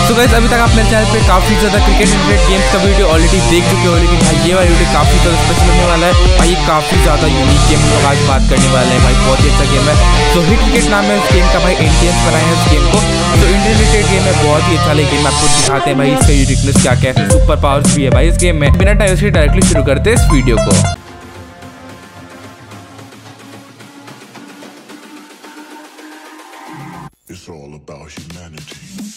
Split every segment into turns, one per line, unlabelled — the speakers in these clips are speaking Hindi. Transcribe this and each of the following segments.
तो गाइस अभी तक आप मेरे चैनल पे काफ़ी ज़्यादा क्रिकेट रिलेटेड गेम्स का वीडियो ऑलरेडी देख चुके हो, लेकिन भाई ये वाला वीडियो काफ़ी ज़्यादा स्पेशल होने वाला है भाई। ये काफ़ी ज़्यादा यूनिक गेम हम लोग आज बात करने वाले हैं भाई। बहुत ही अच्छा गेम है। तो हिट क्रिकेट नाम है इस गेम का भाई। इंडियंस बनाए हैं इस गेम को। तो इंडियन रिलेटेड गेम है, बहुत ही अच्छा गेम। आपको दिखाते हैं भाई इसका यूनिकनेस क्या क्या है, सुपर पावर्स भी है भाई इस गेम में। बिना टाइम से डायरेक्टली शुरू करते हैं इस वीडियो को।
It's all about humanity.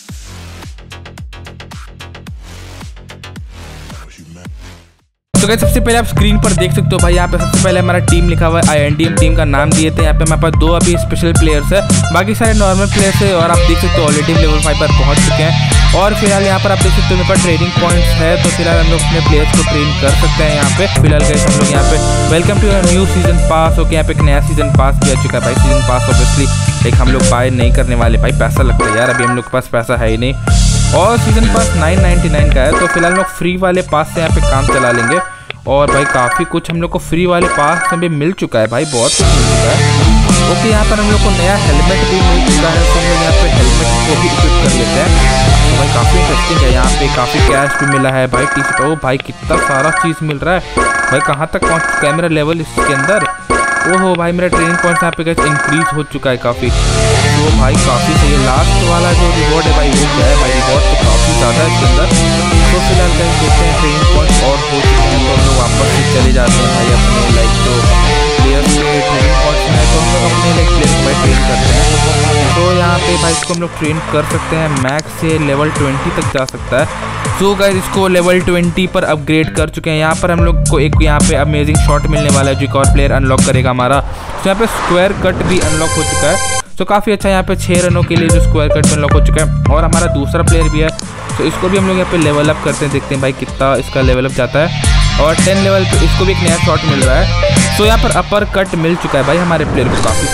तो गाइस सबसे पहले आप स्क्रीन पर देख सकते हो भाई, यहाँ पे सबसे पहले हमारा टीम लिखा हुआ है INDM टीम का नाम दिए थे। यहाँ पे हमारे पास 2 अभी स्पेशल प्लेयर्स है, बाकी सारे नॉर्मल प्लेयर्स है। और आप देख सकते हो ऑलरेडी लेवल 5 पर पहुंच चुके हैं। और फिलहाल यहाँ पर आप देख सकते हो मेरे पास ट्रेनिंग पॉइंट्स है, तो फिलहाल हम लोग अपने प्लेयर्स को ट्रेन कर सकते हैं यहाँ पे। फिलहाल गाइस हम लोग यहाँ पे welcome to new season pass. Okay, यहाँ पे एक नया सीजन पास भी आ चुका है भाई। सीजन पास ऑब्वियसली एक हम लोग बाय नहीं करने वाले भाई, पैसा लगता है यार, अभी हम लोग के पास पैसा है ही नहीं। और सीजन पास 999 का है, तो फिलहाल लोग फ्री वाले पास से यहाँ पे काम चला लेंगे। और भाई काफ़ी कुछ हम लोग को फ्री वाले पास में भी मिल चुका है भाई, बहुत कुछ मिल चुका है। ओके, यहाँ पर हम लोग को नया हेलमेट भी मिल चुका है, तो हम लोग यहाँ पे हेलमेट को भी इक्विप कर लेते हैं। तो भाई काफ़ी इंटरेस्टिंग है। यहाँ पे काफ़ी कैश भी मिला है भाई। ओ भाई कितना सारा चीज़ मिल रहा है भाई। कहाँ तक पहुँच चुका है मेरा लेवल इसके अंदर। ओहो भाई मेरा ट्रेनिंग पॉइंट यहाँ पे गैस इंक्रीज हो चुका है काफ़ी। तो भाई काफ़ी सही है। लास्ट वाला जो रिवॉर्ड है भाई वो क्या है भाई, रिवॉर्ड तो काफ़ी ज़्यादा है इसके अंदर। तो फिलहाल गैस देखते हैं ट्रेनिंग पॉइंट और हो चुके हैं, तो हम लोग वापस से चले जाते हैं भाई अपने लाइक जो प्लेयर्स के ट्रेनिंग पॉइंट्स हैं, तो हम लोग अपने लाइक प्लेयर को भाई ट्रेन करते हैं। तो यहाँ पे भाई इसको हम लोग ट्रेन कर सकते हैं, मैक्स से लेवल 20 तक जा सकता है। सो गाइस इसको लेवल 20 पर अपग्रेड कर चुके हैं। यहाँ पर हम लोग को एक यहाँ पे अमेजिंग शॉट मिलने वाला है जो एक और प्लेयर अनलॉक करेगा हमारा। तो यहाँ पे स्क्वायर कट भी अनलॉक हो चुका है, तो काफ़ी अच्छा। यहाँ पे 6 रनों के लिए जो स्क्वायर कट में अनलॉक हो चुका है। और हमारा दूसरा प्लेयर भी है, तो इसको भी हम लोग यहाँ पे लेवल अप करते हैं, देखते हैं भाई कितना इसका लेवल अप जाता है। और 10 लेवल पे इसको भी एक नया शॉट मिल रहा है। तो यहाँ पर अपर कट मिल चुका है भाई हमारे प्लेयर को, काफ़ी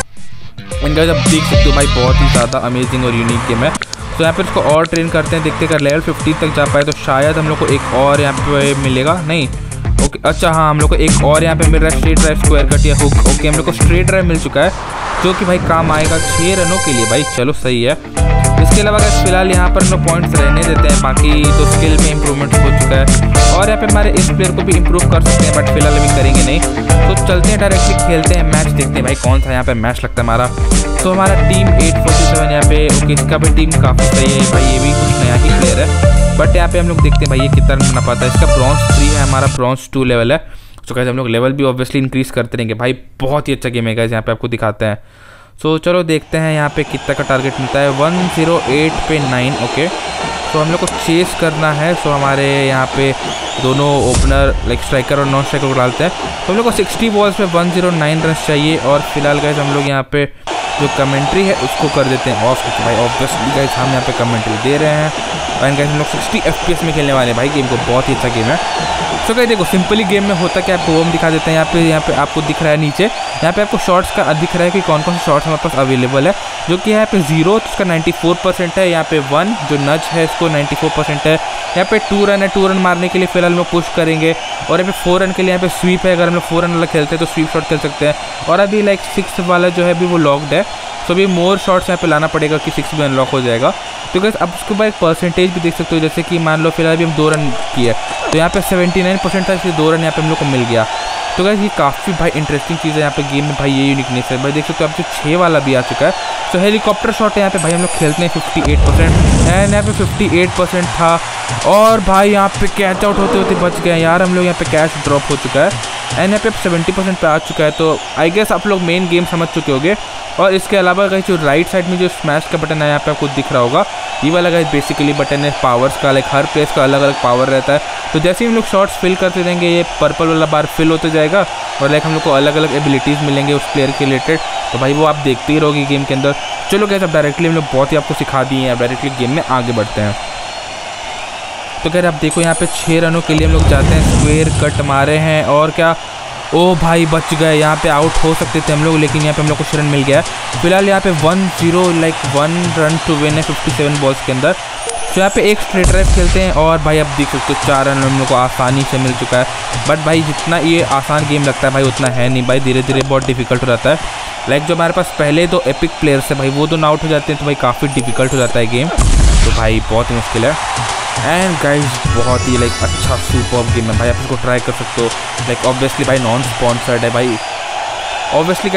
सही। इनका जब देख सकते हो भाई बहुत ही ज़्यादा अमेजिंग और यूनिक गेम है। तो यहाँ पे इसको और ट्रेन करते हैं, देखते हैं अगर लेवल 15 तक जा पाए तो शायद हम लोग को एक और यहाँ पे मिलेगा। नहीं ओके, अच्छा हाँ, हम लोग को एक और यहाँ पे मिल रहा है स्ट्रेट ड्राइव स्क्वायर कट या हुक। ओके, हम लोग को स्ट्रेट ड्राइव मिल चुका है जो कि भाई काम आएगा 6 रनों के लिए भाई। चलो सही है। इसके अलावा अगर फिलहाल यहाँ पर हम लोग पॉइंट्स रहने देते हैं, बाकी तो स्किल में इंप्रूवमेंट हो चुका है। और यहाँ पे हमारे इस प्लेयर को भी इंप्रूव कर सकते हैं, बट फिलहाल अभी करेंगे नहीं। तो चलते हैं डायरेक्टली खेलते हैं मैच, देखते हैं भाई कौन सा यहाँ पे मैच लगता है हमारा। तो हमारा टीम 847 यहाँ पे। ओके, इसका भी टीम काफ़ी सही है भाई, ये भी कुछ नया ही प्लेयर है। बट यहाँ पे हम लोग देखते हैं भाई ये कितना रन बना पाता है। इसका ब्रॉन्ज 3 है, हमारा ब्रॉन्ज 2 लेवल है। तो गाइस हम लोग लेवल भी ऑब्वियसली इंक्रीज करते रहेंगे भाई। बहुत ही अच्छा गेम है गाइस, यहाँ पे आपको दिखाते हैं। सो चलो देखते हैं यहाँ पे कितना का टारगेट मिलता है। 108 पे 9। ओके, तो हम लोग को चेस करना है। सो हमारे यहाँ पे दोनों ओपनर लाइक स्ट्राइकर और नॉन स्ट्राइकर को डालते हैं। तो हम लोग को 60 बॉल्स पे 109 रन चाहिए। और फिलहाल गाइस हम लोग यहाँ पे जो कमेंट्री है उसको कर देते हैं ऑफ भाई। ऑब्वियसली गाइस हम यहाँ पे कमेंट्री दे रहे हैं। और गाइस हम लोग 60 FPS में खेलने वाले हैं भाई गेम को, बहुत ही अच्छा गेम है। तो गाइस देखो सिंपली गेम में होता क्या, आपको वो हम दिखा देते हैं। यहाँ पे आपको दिख रहा है नीचे, यहाँ पे आपको शॉट्स का दिख रहा है कि कौन कौन से शॉट्स हमारे पास अवेलेबल है, जो कि यहाँ पे 0 तो उसका 94% है। यहाँ पे 1 जो नज है इसको 94% है। यहाँ पे 2 रन है, 2 रन मारने के लिए फिलहाल हम लोग पुश करेंगे। और यहाँ पे 4 रन के लिए यहाँ पे स्वीप है, अगर हम लोग 4 रन वाला खेलते हैं तो स्वीप शॉट खेल सकते हैं। और अभी लाइक 6 वाला जो है अभी वो लॉक्ड है, तो अभी मोर शॉट्स यहाँ पे लाना पड़ेगा कि 6 भी अनलॉक हो जाएगा। तो गाइस अब उसके बाद एक परसेंटेज भी देख सकते हो, जैसे कि मान लो फिलहाल भी हम 2 रन किए, तो यहाँ पे 79% था, इसलिए 2 रन यहाँ पे हम लोग को मिल गया। तो गाइस ये काफ़ी भाई इंटरेस्टिंग चीज़ है यहाँ पे गेम में भाई, ये यूनिकनेस है भाई। देख सकते हो अब जो 6 वाला भी आ चुका है। तो हेलीकॉप्टर शॉट है यहाँ पे भाई हम लोग खेलते हैं 58%, एंड यहाँ पे 58% था। और भाई यहाँ पे कैच आउट होते होते बच गए यार हम लोग, यहाँ पे कैच ड्रॉप हो चुका है। एंड यहाँ पे 70% पे आ चुका है। तो आई गेस आप लोग मेन गेम समझ चुके होंगे। और इसके अलावा गाइस जो राइट साइड में जो स्मैश का बटन है यहाँ पे आपको दिख रहा होगा, ये वाला गाइस बेसिकली बटन है पावर्स का। लाइक हर प्लेस का अलग अलग पावर रहता है, तो जैसे ही हम लोग शॉट्स फिल करते रहेंगे ये पर्पल वाला बार फिल होते जाएगा। और लाइक हम लोग को अलग अलग एबिलिटीज़ मिलेंगे उस प्लेयर के रिलेटेड, तो भाई वो आप देखते ही रहोगे गेम के अंदर। चलो गाइस अब डायरेक्टली हम लोग बहुत ही आपको सिखा दिए हैं, अब डायरेक्टली गेम में आगे बढ़ते हैं। तो खैर आप देखो यहाँ पे 6 रनों के लिए हम लोग जाते हैं, स्क्वायर कट मारे हैं। और क्या, ओ भाई बच गए, यहाँ पे आउट हो सकते थे हम लोग, लेकिन यहाँ पे हम लोग को रन मिल गया है। फिलहाल यहाँ पे 1 रन टू विन है 57 बॉल्स के अंदर। तो यहाँ पे एक स्ट्रेट ड्राइव खेलते हैं और भाई अब देख सकते हो 4 रन हम लोग को आसानी से मिल चुका है। बट भाई जितना ये आसान गेम लगता है भाई उतना है नहीं भाई, धीरे धीरे बहुत डिफिकल्ट हो जाता है। लाइक जो हमारे पास पहले 2 एपिक प्लेयर्स है भाई वो तो आउट हो जाते हैं, तो भाई काफ़ी डिफिकल्ट हो जाता है गेम। तो भाई बहुत ही मुश्किल है। एंड गाइस बहुत ही लाइक अच्छा सुपर गेम है भाई, आप इसको ट्राई कर सकते हो। लाइक ऑब्वियसली भाई नॉन स्पॉन्सर्ड है भाई, obviously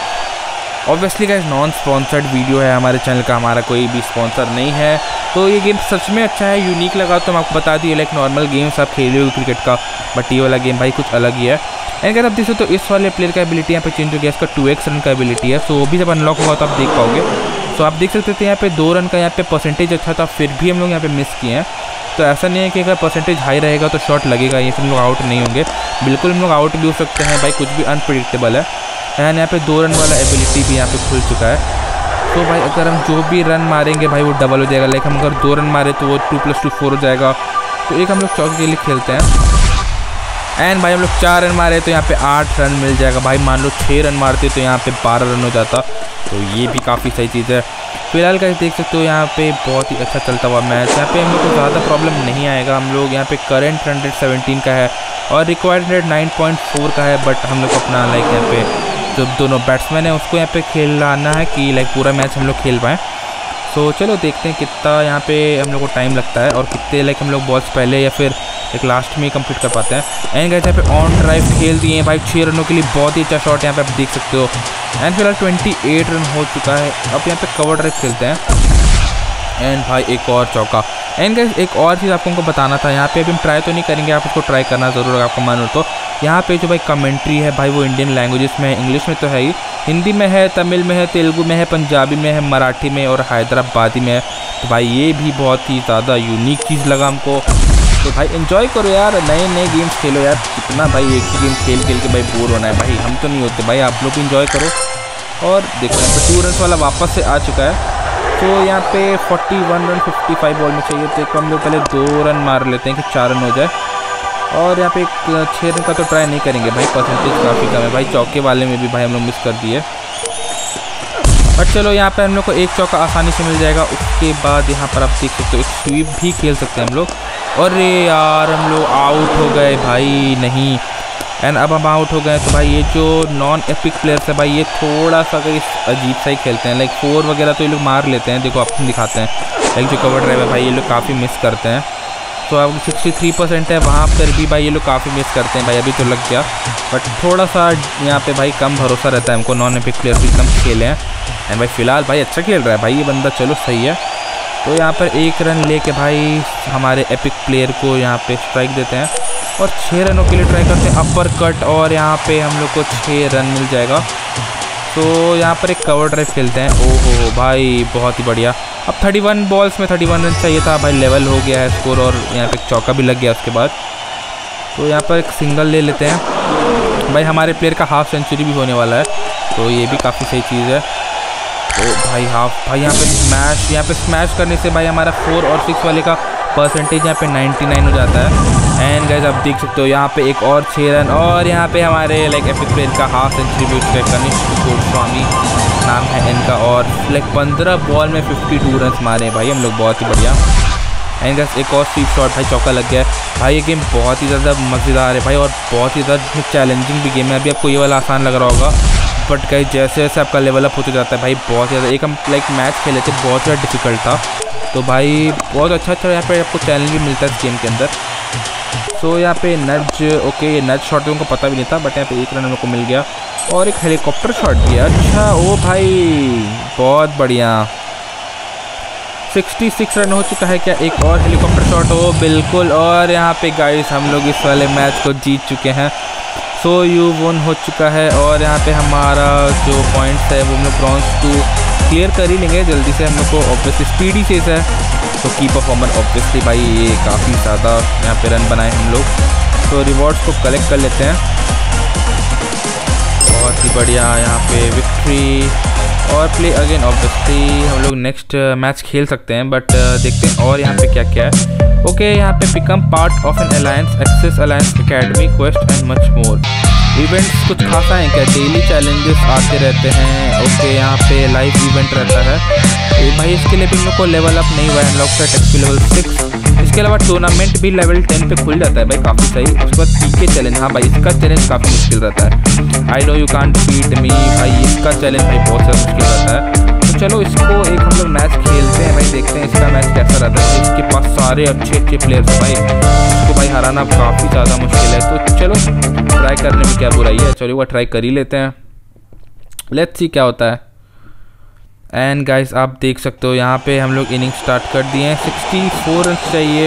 guys non sponsored video है हमारे चैनल का, हमारा कोई भी स्पॉन्सर नहीं है। तो ये गेम सच में अच्छा है, यूनिक लगा। तो मैं आपको बता दी लाइक नॉर्मल गेम्स आप खेल रहे हो क्रिकेट का, बट ये वाला गेम भाई कुछ अलग ही है। एंड अगर आप देख सकते हो इस वाले प्लेयर का एबिलिटी यहाँ पे चेंज हो गया, इसका 2x रन का एबिलिटी है। सो वो भी जब अनलॉक होगा तो आप देख पाओगे। सो आप देख सकते थे यहाँ पे 2 रन का यहाँ पे परसेंटेज अच्छा था, फिर भी हम लोग यहाँ पे मिस किए हैं। तो ऐसा नहीं है कि अगर परसेंटेज हाई रहेगा तो शॉट लगेगा, ये हम लोग आउट नहीं होंगे। बिल्कुल हम लोग आउट भी हो सकते हैं भाई, कुछ भी अनप्रिडिक्टेबल है। एंड यहाँ पे 2 रन वाला एबिलिटी भी यहाँ पे खुल चुका है। तो भाई अगर हम जो भी रन मारेंगे भाई वो डबल हो जाएगा। लाइक हम अगर 2 रन मारे तो वो 2 + 2 4 हो जाएगा। तो एक हम लोग चौके के लिए खेलते हैं। एंड भाई हम लोग 4 रन मारे तो यहाँ पे 8 रन मिल जाएगा भाई। मान लो 6 रन मारते तो यहाँ पे 12 रन हो जाता। तो ये भी काफ़ी सही चीज़ है। फिलहाल का देख सकते हो यहाँ पे बहुत ही अच्छा चलता हुआ मैच। यहाँ पे हम लोग को ज़्यादा प्रॉब्लम नहीं आएगा। हम लोग यहाँ पे करंट 117 का है और रिक्वायर्ड 9.4 का है। बट हम लोग अपना लाइक यहाँ पे जो दोनों बैट्समैन है उसको यहाँ पे खेलाना है कि लाइक पूरा मैच हम लोग खेल पाएँ। सो चलो देखते हैं कितना यहाँ पे हम लोग को टाइम लगता है और कितने लाइक हम लोग बॉल्स पहले या फिर एक लास्ट में कंप्लीट कर पाते हैं। एंड गाइस यहाँ पे ऑन ड्राइव खेल दिए हैं भाई 6 रनों के लिए, बहुत ही अच्छा शॉट यहाँ पे आप देख सकते हो। एंड फिलहाल 28 रन हो चुका है। अब यहाँ पे कवर ड्राइव खेलते हैं। एंड भाई एक और चौका। एंड गाइस एक और चीज़ आपको हमको बताना था, यहाँ पे अभी हम ट्राई तो नहीं करेंगे, आप उसको ट्राई करना ज़रूर अगर आपको मन हो तो। यहाँ पे जो भाई कमेंट्री है भाई वो इंडियन लैंग्वेजेस में है, इंग्लिश में तो है ही, हिंदी में है, तमिल में है, तेलुगु में है, पंजाबी में है, मराठी में और हैदराबादी में है। तो भाई ये भी बहुत ही ज़्यादा यूनिक चीज़ लगा हमको। तो भाई एंजॉय करो यार, नए नए गेम्स खेलो यार। कितना भाई एक ही गेम खेल खेल के भाई बोर होना है भाई, हम तो नहीं होते भाई, आप लोग एंजॉय करो। और देखो यहाँ पे 2 रन वाला वापस से आ चुका है। तो यहाँ पे 41 रन 55 बॉल में चाहिए। तो हम लोग पहले 2 रन मार लेते हैं कि 4 रन हो जाए। और यहाँ पे 6 रन का तो ट्राई नहीं करेंगे भाई, परसेंटेज काफ़ी कम है भाई। चौके वाले में भी भाई हम लोग मिस कर दिए। बट चलो यहाँ पे हम लोग को एक चौका आसानी से मिल जाएगा। उसके बाद यहाँ पर आप देख सकते हो एक स्वीप भी खेल सकते हैं हम लोग। अरे यार हम लोग आउट हो गए भाई, नहीं। एंड अब हम आउट हो गए। तो भाई ये जो नॉन एपिक प्लेयर्स है भाई ये थोड़ा सा अजीब सा ही खेलते हैं। लाइक 4 वगैरह तो ये लोग मार लेते हैं, देखो आपको दिखाते हैं। लाइक जो कवर ड्राइव है भाई ये लोग काफ़ी मिस करते हैं। तो अब 63% है, वहाँ पर भी भाई ये लोग काफ़ी मिस करते हैं भाई। अभी तो लग गया, बट थोड़ा सा यहाँ पे भाई कम भरोसा रहता है हमको, नॉन एपिक प्लेयर्स भी कम खेले हैं। एंड भाई फ़िलहाल भाई अच्छा खेल रहा है भाई ये बंदा, चलो सही है। तो यहाँ पर 1 रन लेके भाई हमारे एपिक प्लेयर को यहाँ पे स्ट्राइक देते हैं और 6 रनों के लिए ट्राई करते हैं अपर कट, और यहाँ पे हम लोग को 6 रन मिल जाएगा। तो यहाँ पर एक कवर ड्राइव खेलते हैं। ओहो भाई बहुत ही बढ़िया। अब 31 बॉल्स में 31 रन चाहिए था भाई, लेवल हो गया है स्कोर और यहाँ पे चौका भी लग गया उसके बाद। तो यहाँ पर एक सिंगल ले लेते हैं भाई, हमारे प्लेयर का हाफ सेंचुरी भी होने वाला है, तो ये भी काफ़ी सही चीज़ है। तो भाई हाफ भाई यहाँ पे स्मैश करने से भाई हमारा 4 और 6 वाले का परसेंटेज यहाँ पे 99 हो जाता है। एंड गाइस आप देख सकते हो यहाँ पे एक और 6 रन, और यहाँ पे हमारे लाइक एपिक प्लेयर का हाफ सेंचुरी भी उसका कनिष्क गोस्वामी नाम है इनका, और लाइक 15 बॉल में 52 रन मारे भाई हम लोग, बहुत ही बढ़िया। एंड गाइस एक और स्वीप शॉट भाई, चौका लग गया है भाई। ये गेम बहुत ही ज़्यादा मज़ेदार है भाई और बहुत ही ज़्यादा चैलेंजिंग भी गेम है। अभी आपको ये वाला आसान लग रहा होगा, बट गाइस जैसे जैसे आपका लेवल अप होते जाता है भाई बहुत ज़्यादा। एक हम लाइक मैच खेले थे, बहुत ज़्यादा डिफिकल्ट था, तो भाई बहुत अच्छा यहाँ पे आपको चैलेंज भी मिलता है इस गेम के अंदर। सो यहाँ पे नज, ओके नज शॉट उनको पता भी नहीं था, बट यहाँ पे 1 रन उनको मिल गया और एक हेलीकॉप्टर शॉट भी है। अच्छा ओ भाई बहुत बढ़िया, 66 रन हो चुका है। क्या एक और हेलीकॉप्टर शॉट हो? बिल्कुल। और यहाँ पे गाइस हम लोग इस वाले मैच को जीत चुके हैं। सो यू वन हो चुका है और यहाँ पे हमारा जो पॉइंट्स है वो हम लोग ब्रॉन्ज 2 क्लियर कर ही लेंगे जल्दी से। हम लोग को ऑब्वियसली स्पीडी चेज है, तो की परफॉर्मर ऑब्वियसली भाई ये काफ़ी ज़्यादा यहाँ पे रन बनाए हम लोग। तो रिवॉर्ड्स को कलेक्ट कर लेते हैं, बहुत ही बढ़िया। यहाँ पे विक्ट्री और प्ले अगेन, ऑब्वियसली हम लोग नेक्स्ट मैच खेल सकते हैं, बट देखते हैं और यहाँ पे क्या क्या है। ओके यहाँ पे become part of an alliance, access alliance academy, quest and much more. Events कुछ खासा है क्या? डेली चैलेंजेस आते रहते हैं। ओके यहाँ पे लाइव इवेंट रहता है भाई, इसके लिए भी हम लोग को लेवल अप नहीं हुआ है, अनलॉक सेट एक्सपी लेवल 6। इसके अलावा टूर्नामेंट भी लेवल 10 पे खुल जाता है भाई, काफ़ी सही। उसके बाद पीके चैलेंज, हाँ भाई इसका चैलेंज काफ़ी मुश्किल रहता है। I know you can't beat me, भाई इसका चैलेंज भाई बहुत ज़्यादा मुश्किल रहता है। तो चलो इसको एक हम लोग मैच खेलते हैं भाई, देखते हैं इसका मैच कैसा रहता है। इसके पास सारे अच्छे प्लेयर्स हैं भाई, इसको भाई हराना काफ़ी ज़्यादा मुश्किल है। तो चलो ट्राई करने में क्या बुराई है, चलो वो ट्राई कर ही लेते हैं। लेट्स सी क्या होता है। एंड गाइस आप देख सकते हो यहाँ पे हम लोग इनिंग स्टार्ट कर दिए हैं। 64 रन चाहिए,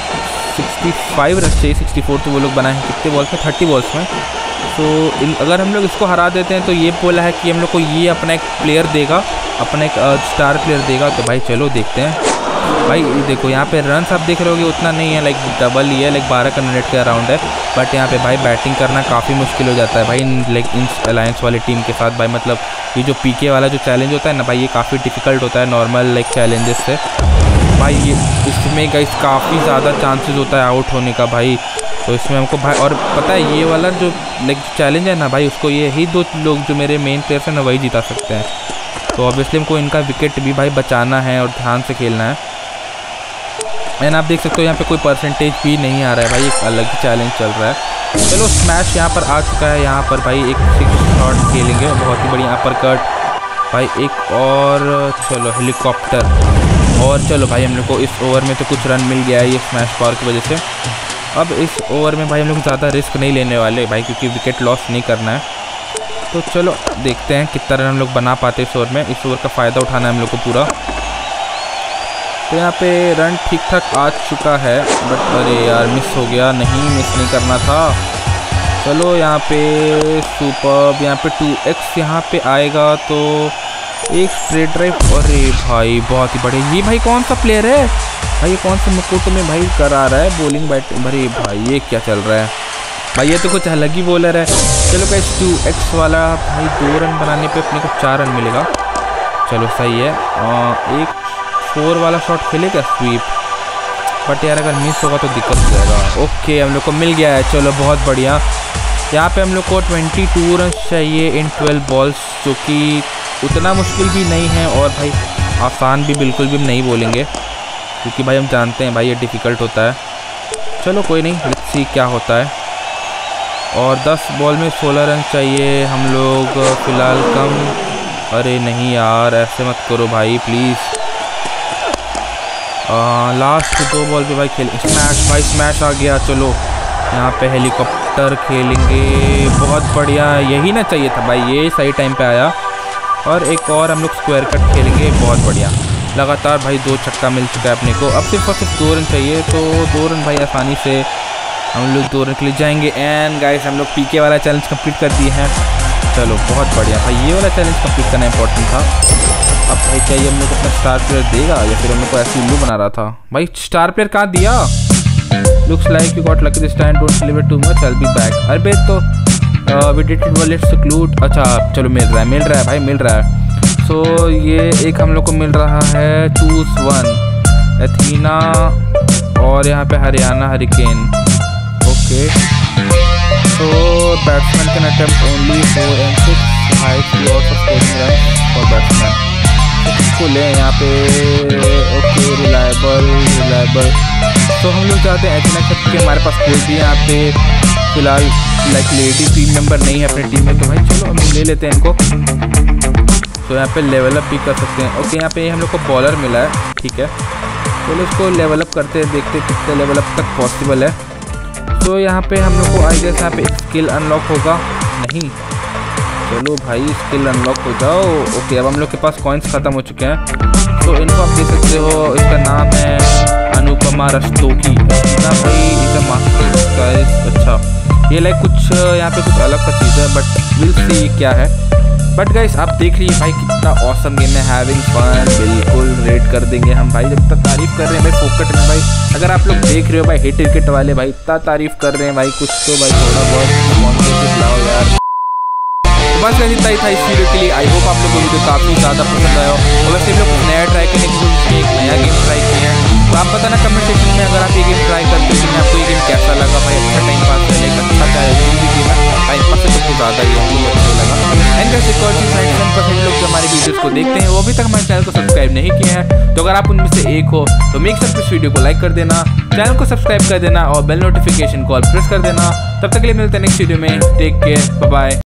65 रन चाहिए, 64 तो वो लोग बनाए हैं कितने बॉल्स में, 30 बॉल्स में। तो अगर हम लोग इसको हरा देते हैं तो ये बोला है कि हम लोग को ये अपना एक प्लेयर देगा, अपना एक स्टार प्लेयर देगा। तो भाई चलो देखते हैं। भाई देखो यहाँ पे रन्स आप देख रहे होगे उतना नहीं है, लाइक डबल ही है, लाइक 12 का मिनट के अराउंड है। बट यहाँ पे भाई बैटिंग करना काफ़ी मुश्किल हो जाता है भाई, लाइक इन अलायंस वाली टीम के साथ भाई। मतलब ये जो पीके वाला जो चैलेंज होता है ना भाई, ये काफ़ी डिफिकल्ट होता है नॉर्मल लाइक चैलेंजेस से भाई। ये इसमें गाइस काफ़ी ज़्यादा चांसेस होता है आउट होने का भाई। तो इसमें हमको भाई, और पता है ये वाला जो लाइक चैलेंज है ना भाई, उसको ये ही 2 लोग जो मेरे मेन प्लेयर्स हैं ना वही जिता सकते हैं। तो ऑब्वियसली हमको इनका विकेट भी भाई बचाना है और ध्यान से खेलना है। एंड आप देख सकते हो यहाँ पे कोई परसेंटेज भी नहीं आ रहा है भाई, एक अलग ही चैलेंज चल रहा है। चलो स्मैश यहाँ पर आ चुका है, यहाँ पर भाई एक 6 शॉट खेलेंगे, बहुत ही बढ़िया अपर कट भाई। एक और चलो हेलीकॉप्टर, और चलो भाई हम लोग को इस ओवर में तो कुछ रन मिल गया है ये स्मैश पावर की वजह से। अब इस ओवर में भाई हम लोग ज़्यादा रिस्क नहीं लेने वाले भाई, क्योंकि विकेट लॉस नहीं करना है। तो चलो देखते हैं कितना रन हम लोग बना पाते इस ओवर में। इस ओवर का फ़ायदा उठाना है हम लोग को पूरा। तो यहाँ पे रन ठीक ठाक आ चुका है, बट अरे यार मिस हो गया, नहीं मिस नहीं करना था। चलो यहाँ पे सुपर, यहाँ पे 2x यहाँ पे आएगा तो एक स्ट्रेट ड्राइव। अरे भाई बहुत ही बढ़िया। ये भाई कौन सा प्लेयर है भाई, ये कौन सा मुकुट में भाई करा रहा है बॉलिंग बैटिंग। अरे भाई ये क्या चल रहा है भाई, ये तो कुछ अलग ही बॉलर है। चलो गाइस 2x वाला भाई 2 रन बनाने पे अपने को 4 रन मिलेगा। चलो सही है। एक 4 वाला शॉट खेलेगा स्वीप, बट यार अगर मिस होगा तो दिक्कत हो जाएगा। ओके हम लोग को मिल गया है, चलो बहुत बढ़िया। यहाँ पे हम लोग को 22 रन चाहिए इन 12 बॉल्स, जो कि उतना मुश्किल भी नहीं है और भाई आसान भी बिल्कुल भी नहीं बोलेंगे, क्योंकि भाई हम जानते हैं भाई ये डिफ़िकल्ट होता है। चलो कोई नहीं, लेट्स सी क्या होता है। और 10 बॉल में 16 रन चाहिए हम लोग फ़िलहाल कम। अरे नहीं यार ऐसे मत करो भाई प्लीज़। लास्ट 2 बॉल पे भाई खेल, स्मैश भाई स्मैश आ गया। चलो यहाँ पे हेलीकॉप्टर खेलेंगे, बहुत बढ़िया, यही ना चाहिए था भाई, ये सही टाइम पे आया। और एक और हम लोग स्क्वायर कट खेलेंगे, बहुत बढ़िया। लगातार भाई 2 छक्का मिल चुका है अपने को, अब सिर्फ और सिर्फ 2 रन चाहिए। तो 2 रन भाई आसानी से हम लोग 2 रन के लिए जाएंगे। एंड गाइस हम लोग पीके वाला चैलेंज कंप्लीट कर दिए हैं। चलो बहुत बढ़िया भाई, ये वाला चैलेंज कंप्लीट करना इंपॉर्टेंट था। अब भाई क्या ये हम लोग अपना स्टार प्लेयर देगा या फिर हम लोग को ऐसे उल्लू बना रहा था भाई। स्टार प्लेयर कहाँ दिया? Looks like you got lucky this time, don't deliver too much, I will be back. अरे तो we did it well, let's क्लूड। अच्छा चलो मिल रहा है भाई, मिल रहा है। सो ये एक हम लोग को मिल रहा है चूज 1 एथीना, और यहाँ पे Haryana hurricane. Okay so batsman can attempt only 4 and 6 height your scoring run for batsman. इसको लें यहाँ पे। Okay reliable. तो हम लोग चाहते हैं एथीना के, हमारे पास कोई भी यहाँ पे फिलहाल लाइक लेडी टीम मेंबर नहीं है अपनी टीम में, तो भाई चलो हम ले लेते हैं इनको। तो यहाँ पे लेवल अप भी कर सकते हैं। ओके यहाँ पे हम लोग को बॉलर मिला है, ठीक है। चलो इसको लेवल अप करते हैं, देखते हैं कितने लेवल अप तक पॉसिबल है। तो यहाँ पे हम लोग को आई गेस यहाँ पे स्किल अनलॉक होगा, नहीं चलो भाई स्किल अनलॉक हो जाओ। ओके अब हम लोग के पास कॉइन्स ख़त्म हो चुके हैं। तो इनको आप देख सकते हो, इसका नाम है अनुपमा रस्तोगी ना भाई, इसे मास्टर गाइस। अच्छा ये लाइक कुछ यहाँ पे कुछ अलग सा चीज़ है, बट विल सी क्या है। बट गाइस आप देख रही है भाई कितना ऑसम गेम है, हैविंग फन, बिल्कुल रेट कर देंगे हम भाई। जब तक तारीफ कर रहे हैं भाई फोकट में भाई, अगर आप लोग देख रहे हो भाई हिट विकेट वाले भाई इतना तारीफ कर रहे हैं भाई, कुछ तो भाई थोड़ा बहुत लाओ यार। बस इतना ही था इस वीडियो के लिए। आई होप आप लोगों को वीडियो काफ़ी ज़्यादा पसंद आया हो। और वैसे हम लोग नया ट्राई करने की कोशिश की, एक नया गेम ट्राई किया है। तो आप बताना कमेंट सेक्शन में, अगर आप ये गेम ट्राई करते हो कि आपको ये गेम कैसा लगा भाई। अच्छा टाइम पास करने का अच्छा चैलेंजिंग भी गेम है, टाइम पास से सबसे ज़्यादा ये हमको अच्छा लगा। एंड कैसे 97% लोग जो हमारे वीडियोज़ को देखते हैं वो अभी तक हमारे चैनल को सब्सक्राइब नहीं किए हैं। तो अगर आप उनमें से एक हो तो मेक श्योर इस वीडियो को लाइक कर देना, चैनल को सब्सक्राइब कर देना और बेल नोटिफिकेशन को प्रेस कर देना। तब तक के लिए मिलते हैं नेक्स्ट वीडियो में। Take care, bye bye.